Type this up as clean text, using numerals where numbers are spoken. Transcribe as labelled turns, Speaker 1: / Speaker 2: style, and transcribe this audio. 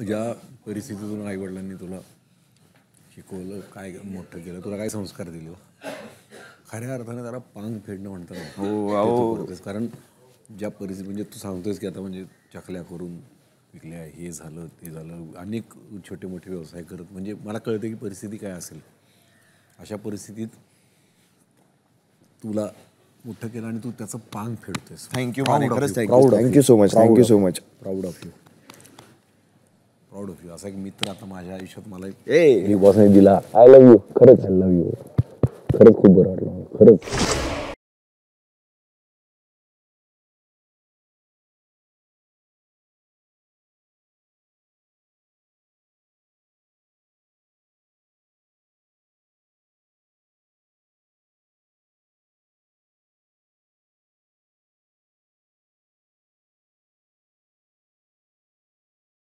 Speaker 1: ज्या परिस्थितीतून आईवडिलांनी तुला शिकवलं, काय मोठं केलं, तुला काय संस्कार दिले, खऱ्या अर्थाने त्याला पांग फेडणं म्हणतात. हो, कारण ज्या परिस्थिती म्हणजे तू सांगतोयस की आता म्हणजे चकल्या करून विकल्या, हे झालं ते झालं, अनेक छोटे मोठे व्यवसाय करत, म्हणजे मला कळतं की परिस्थिती काय असेल. अशा परिस्थितीत तुला मोठं केलं आणि तू त्याचं पांग फेडतोयस.
Speaker 2: Thank you.
Speaker 1: Thank you so much. Thank you so much. Proud of you. Proud of you. असा एक मित्र आता माझ्या आयुष्यात मला एक बॉसने दिला. I love you. खरंच आय लव्ह यू. खरंच खूप बरं वाटलं खरंच.